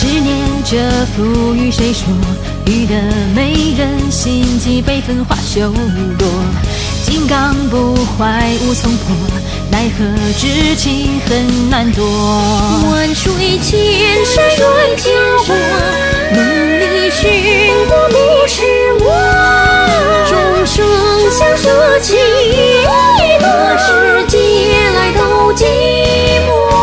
10年这浮语，谁说鱼的美人心机被分化修罗？金刚不坏无从破，奈何知情很难躲。 万水千山远眺我，梦里寻过不是我。众生相舍弃，何世界来都寂寞。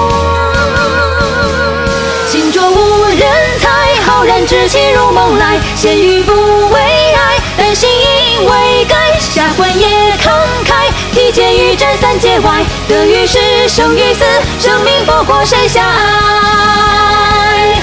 心中无人猜，浩然之气如梦来，仙语不为爱，但心因为改。下魂也慷慨，提剑欲斩三界外，得与失，生与死，生命不过谁狭隘。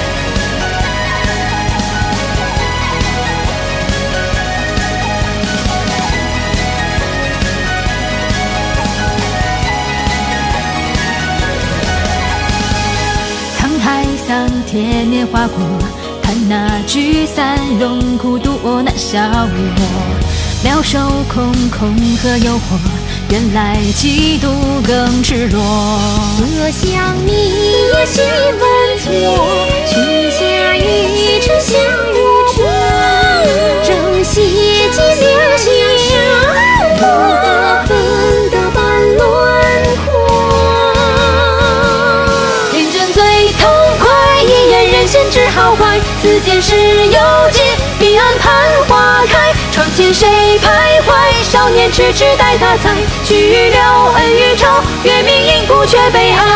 沧海桑田年华过，看那聚散荣枯，渡我难消磨。妙手空空和诱惑，原来嫉妒更赤裸。 我想你也喜欢错，曲下一尘香如火，正邪尽留下我恨的般轮廓。 天真最痛快，一眼人间知好坏，此间事有尽，彼岸盼花开。窗前谁徘徊？少年痴痴待他猜，去与留，恩与仇，月明因故却悲哀。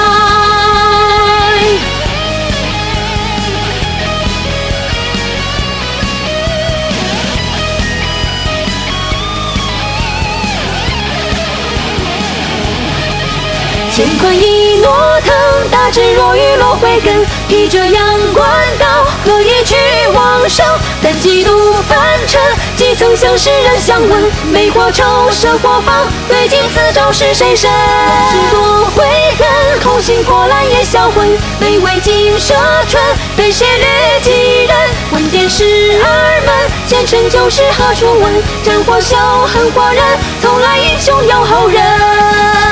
乾坤一诺腾，大智若愚落慧根，披着阳关刀，何以去往生？但几度凡尘，几曾相识人相问，梅或愁，生或放，对镜自照是谁身？只多慧根，空心破烂也销魂，卑微尽奢春，被谁掠几人？问殿十二门，前尘旧事何处闻？战或笑，恨或忍，从来英雄有后人。